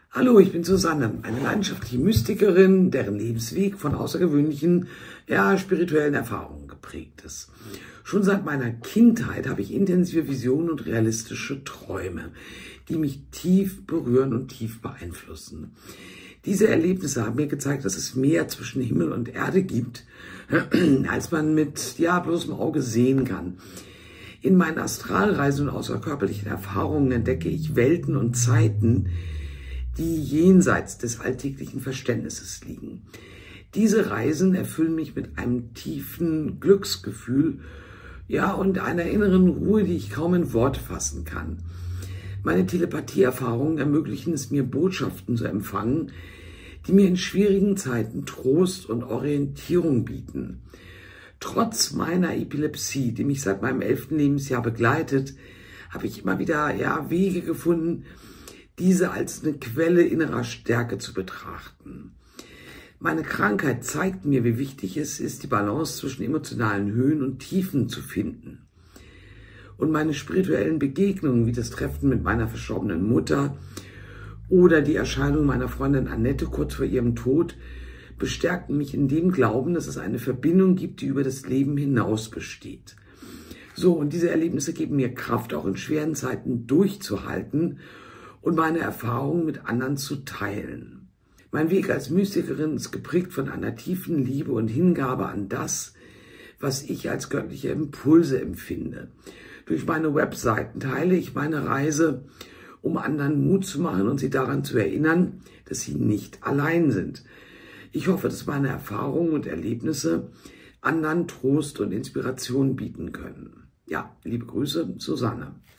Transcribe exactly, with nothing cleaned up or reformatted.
Hallo, ich bin Susanne, eine leidenschaftliche Mystikerin, deren Lebensweg von außergewöhnlichen, ja, spirituellen Erfahrungen geprägt ist. Schon seit meiner Kindheit habe ich intensive Visionen und realistische Träume, die mich tief berühren und tief beeinflussen. Diese Erlebnisse haben mir gezeigt, dass es mehr zwischen Himmel und Erde gibt, als man mit ja, bloßem Auge sehen kann. In meinen Astralreisen und außerkörperlichen Erfahrungen entdecke ich Welten und Zeiten, die jenseits des alltäglichen Verständnisses liegen. Diese Reisen erfüllen mich mit einem tiefen Glücksgefühl, ja, und einer inneren Ruhe, die ich kaum in Worte fassen kann. Meine Telepathieerfahrungen ermöglichen es mir, Botschaften zu empfangen, die mir in schwierigen Zeiten Trost und Orientierung bieten. Trotz meiner Epilepsie, die mich seit meinem elften Lebensjahr begleitet, habe ich immer wieder ja, Wege gefunden, diese als eine Quelle innerer Stärke zu betrachten. Meine Krankheit zeigt mir, wie wichtig es ist, die Balance zwischen emotionalen Höhen und Tiefen zu finden. Und meine spirituellen Begegnungen, wie das Treffen mit meiner verstorbenen Mutter oder die Erscheinung meiner Freundin Annette kurz vor ihrem Tod, bestärkten mich in dem Glauben, dass es eine Verbindung gibt, die über das Leben hinaus besteht. So, und diese Erlebnisse geben mir Kraft, auch in schweren Zeiten durchzuhalten und meine Erfahrungen mit anderen zu teilen. Mein Weg als Mystikerin ist geprägt von einer tiefen Liebe und Hingabe an das, was ich als göttliche Impulse empfinde. Durch meine Webseiten teile ich meine Reise, um anderen Mut zu machen und sie daran zu erinnern, dass sie nicht allein sind. Ich hoffe, dass meine Erfahrungen und Erlebnisse anderen Trost und Inspiration bieten können. Ja, liebe Grüße, Susanne.